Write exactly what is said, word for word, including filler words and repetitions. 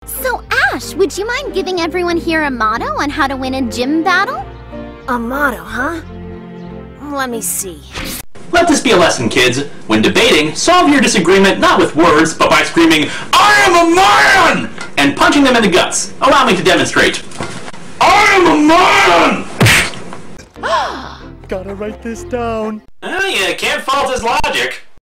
So, Ash, would you mind giving everyone here a motto on how to win a gym battle? A motto, huh? Let me see. Let this be a lesson, kids. When debating, solve your disagreement not with words, but by screaming, "I am a man!" and punching them in the guts. Allow me to demonstrate. I am a man! Gotta write this down. Uh, you can't fault his logic.